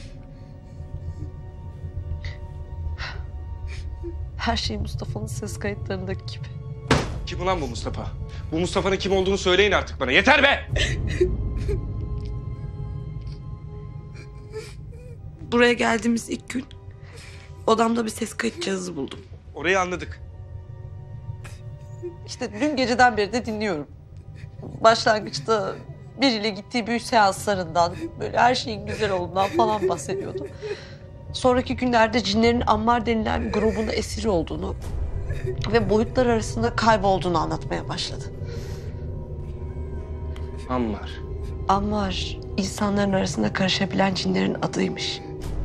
Her şey Mustafa'nın ses kayıtlarındaki gibi. Kim ulan bu Mustafa? Bu Mustafa'nın kim olduğunu söyleyin artık bana. Yeter be! Buraya geldiğimiz ilk gün odamda bir ses kayıt cihazı buldum. Orayı anladık. İşte dün geceden beri de dinliyorum. Başlangıçta biriyle gittiği büyü seanslarından, böyle her şeyin güzel olduğundan falan bahsediyordu. Sonraki günlerde cinlerin Ammar denilen bir grubun esiri olduğunu ve boyutlar arasında kaybolduğunu anlatmaya başladı. Ammar. Ammar, insanların arasında karışabilen cinlerin adıymış.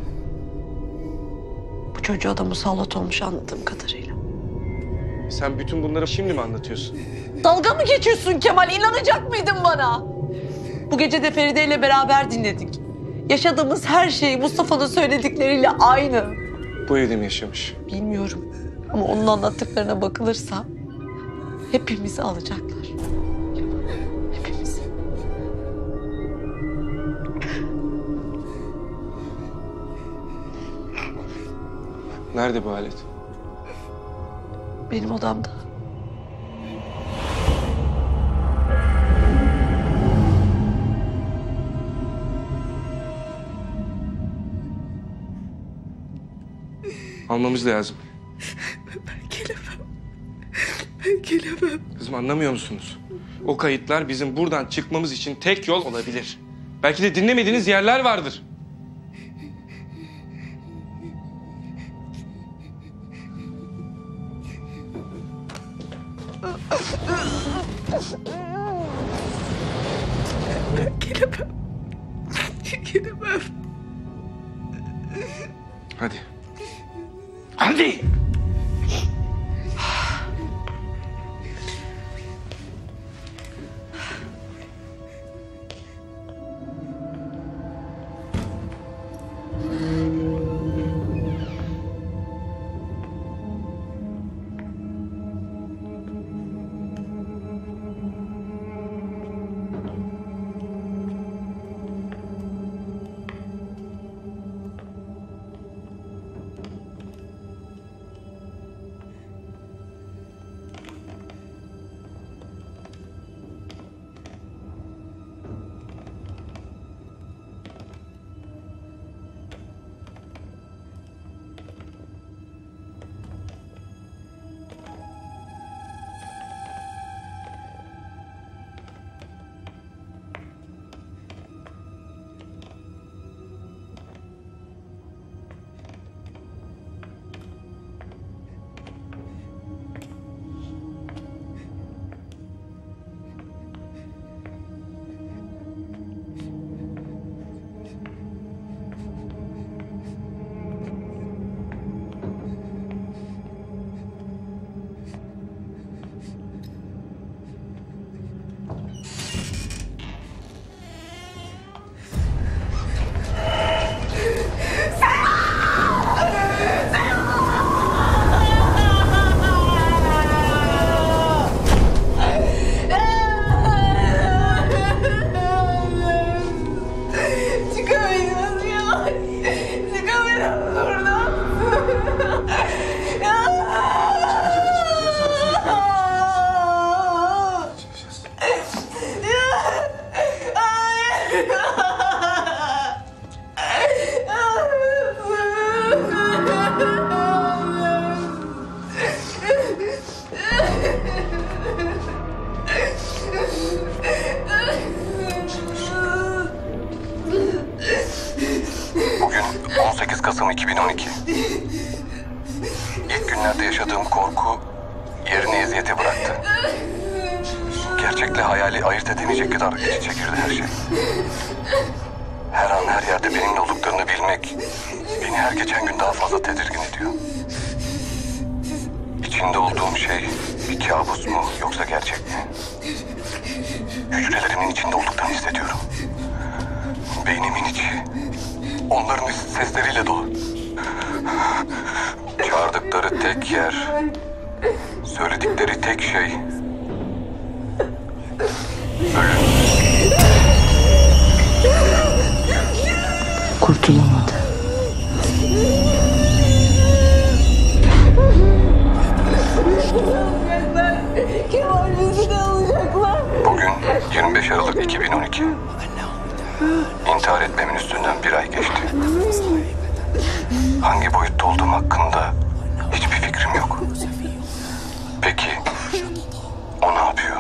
Bu çocuğa da musallat olmuş anladığım kadarıyla. Sen bütün bunları şimdi mi anlatıyorsun? Dalga mı geçiyorsun Kemal? İnanacak mıydın bana? Bu gece de Feride ile beraber dinledik. Yaşadığımız her şey Mustafa'nın söyledikleriyle aynı. Bu evde mi yaşamış? Bilmiyorum ama onun anlattıklarına bakılırsa hepimizi alacaklar. Hepimizi. Nerede bu alet? Benim odamda. Almamız lazım. Ben gelemem. Ben gelemem. Kızım anlamıyor musunuz? O kayıtlar bizim buradan çıkmamız için tek yol olabilir. Belki de dinlemediğiniz yerler vardır. Ben gelemem. Gelemem. Hadi. Hadi! on sekiz Kasım iki bin on iki. İlk günlerde yaşadığım korku yerini eziyete bıraktı. Gerçekle hayali ayırt edemeyecek kadar iç içe girdi her şey. Her an her yerde benimle olduklarını bilmek beni her geçen gün daha fazla tedirgin ediyor. İçinde olduğum şey bir kabus mu yoksa gerçek mi? Hücrelerimin içinde olduklarını hissediyorum. Beynimin içi onların sesleriyle dolu. Çağırdıkları tek yer, söyledikleri tek şey ölüm. Kurtulamadı. Kemal bizi de alacaklar. Bugün yirmi beş Aralık iki bin on iki. İntihar etmemin üstünden bir ay geçti. Hangi boyutta olduğum hakkında hiçbir fikrim yok. Peki o ne yapıyor?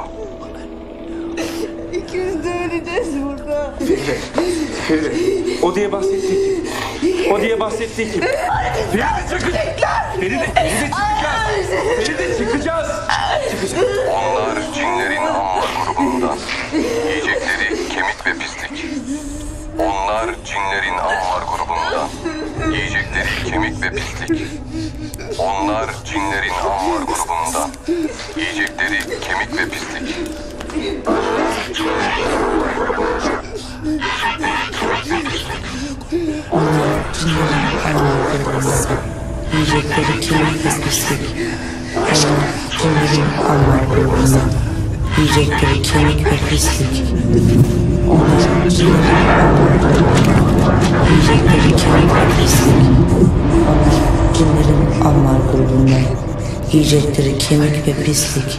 İkimiz de öleceğiz burada. Feride, Feride. O diye bahsettiği kim? O diye bahsettiği kim? Feride çıkın! Feride, Feride çıkacağız! Feride çıkacağız! Çıkacağız. Onlar cinlerin Ammar grubundan. Yiyecekleri kemik ve pislik. Onlar cinlerin Ammar grubundan. Yiyecekleri kemik ve pislik. Onlar cinlerin Ammar grubundan. Yiyecekleri kemik ve pislik. Onlar cinlerin Ammar grubundan. Yiyecekleri kemik ve pislik. Onlar cinlerin Ammar grubundan. Yiyecekleri kemik ve pislik. Onlar cinlerin Ammar grubundan. Yiyecekleri kemik ve pislik. Onlar cinlerin Ammar grubundan. Yiyecekleri kemik ve pislik.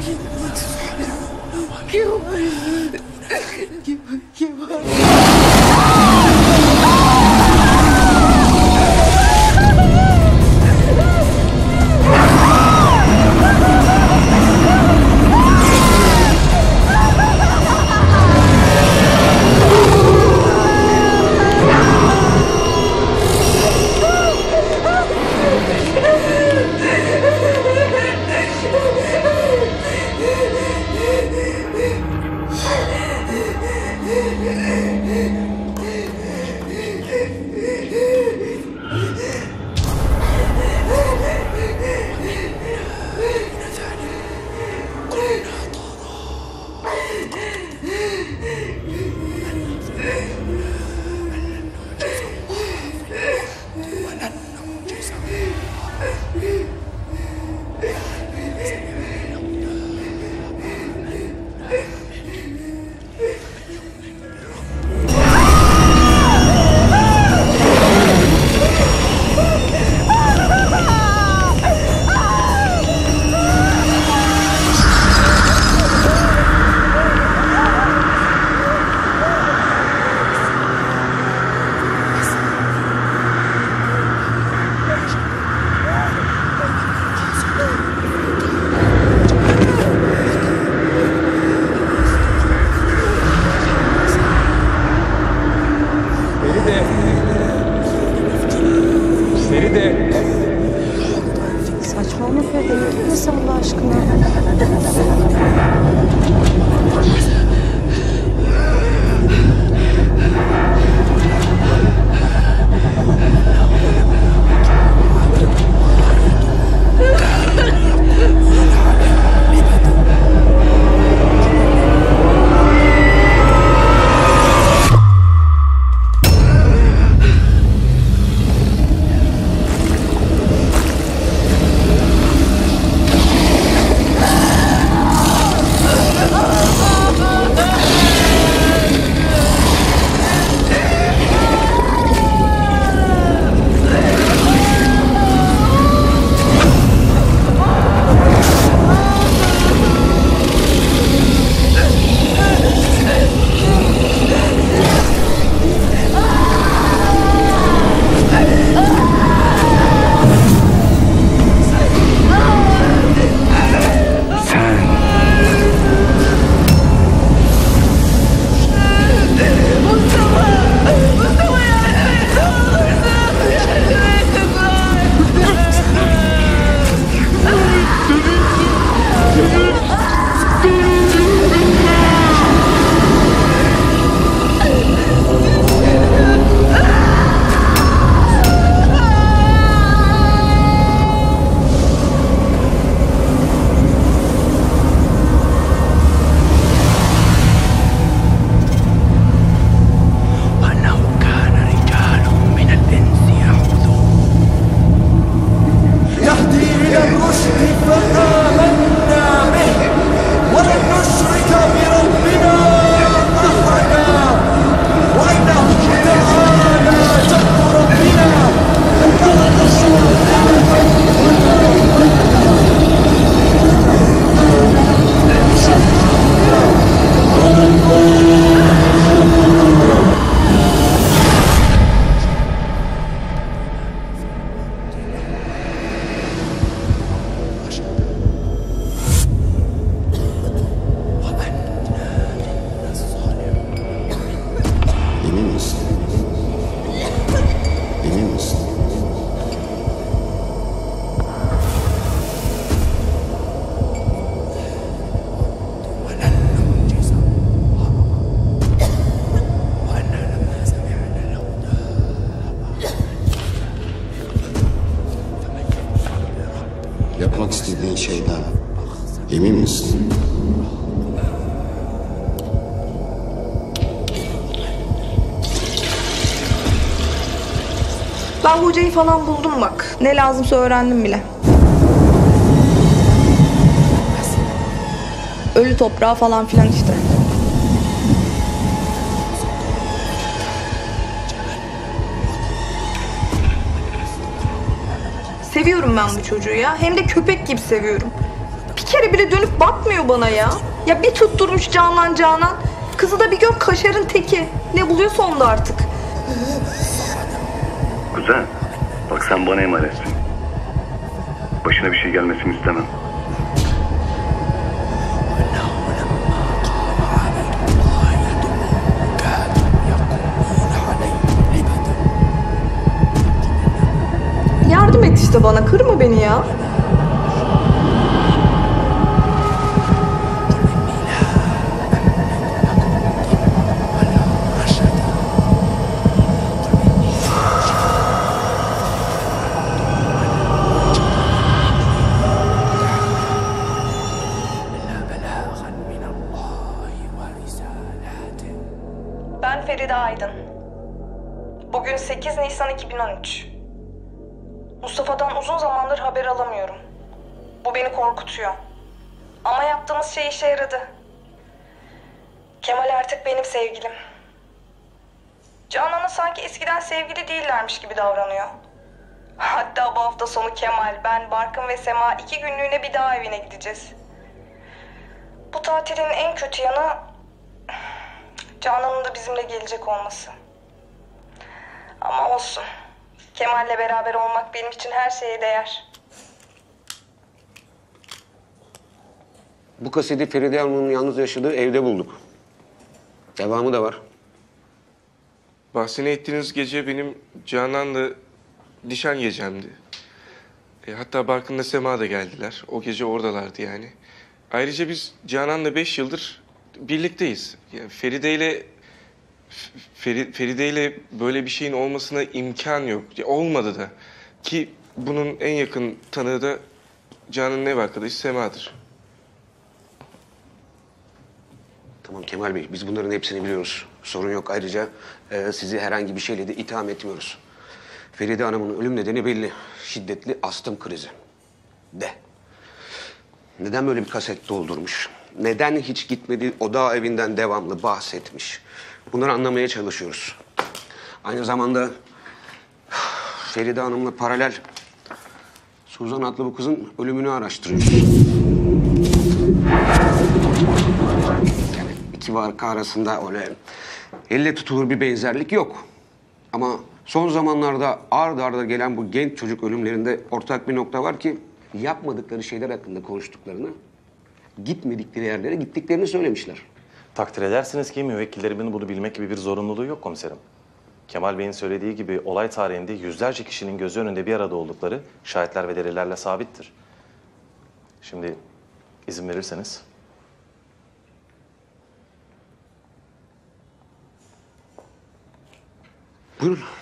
Feride. Saçmalama Feride. Ne diyorsun Allah aşkına? Yapmak istediğin şeyden emin misin? Ben hocayı falan buldum bak. Ne lazımsa öğrendim bile. Ölü toprağı falan filan işte. Seviyorum ben bu çocuğu ya. Hem de köpek gibi seviyorum. Bir kere bile dönüp bakmıyor bana ya. Ya bir tutturmuş Canan Canan. Kızı da bir gör kaşarın teki. Ne buluyorsa onda artık. Kuzen, bak sen bana emanetsin. Başına bir şey gelmesini istemem. Yardım et işte bana. Kırma beni ya. Ben Feride Aydın. Bugün sekiz Nisan iki bin on üç. Mustafa'dan uzun zamandır haber alamıyorum. Bu beni korkutuyor. Ama yaptığımız şey işe yaradı. Kemal artık benim sevgilim. Canan'a sanki eskiden sevgili değillermiş gibi davranıyor. Hatta bu hafta sonu Kemal, ben, Barkın ve Sema iki günlüğüne bir daha evine gideceğiz. Bu tatilin en kötü yanı Canan'ın da bizimle gelecek olması. Ama olsun. Kemal'le beraber olmak benim için her şeye değer. Bu kaseti Feride Hanım'ın yalnız yaşadığı evde bulduk. Devamı da var. Bahsini ettiğiniz gece benim Canan'la nişan gecemdi. E, hatta Barkın'la Sema da geldiler. O gece oradalardı yani. Ayrıca biz Canan'la beş yıldır birlikteyiz. Yani Feride ile Feri, Feride ile böyle bir şeyin olmasına imkan yok. Olmadı da. Ki bunun en yakın tanığı da Canan'ın ev arkadaşı Sema'dır. Tamam Kemal Bey, biz bunların hepsini biliyoruz. Sorun yok. Ayrıca e, sizi herhangi bir şeyle de itham etmiyoruz. Feride Hanım'ın ölüm nedeni belli. Şiddetli astım krizi. De. Neden böyle bir kaset doldurmuş? Neden hiç gitmediği o dağ evinden devamlı bahsetmiş? Bunları anlamaya çalışıyoruz. Aynı zamanda Feride Hanım'la paralel Suzan adlı bu kızın ölümünü araştırıyoruz. Yani iki vaka arasında öyle elle tutulur bir benzerlik yok. Ama son zamanlarda ard arda gelen bu genç çocuk ölümlerinde ortak bir nokta var ki yapmadıkları şeyler hakkında konuştuklarını, gitmedikleri yerlere gittiklerini söylemişler. Takdir edersiniz ki müvekkillerimin bunu bilmek gibi bir zorunluluğu yok komiserim. Kemal Bey'in söylediği gibi olay tarihinde yüzlerce kişinin gözü önünde bir arada oldukları şahitler ve delillerle sabittir. Şimdi izin verirseniz. Buyurun.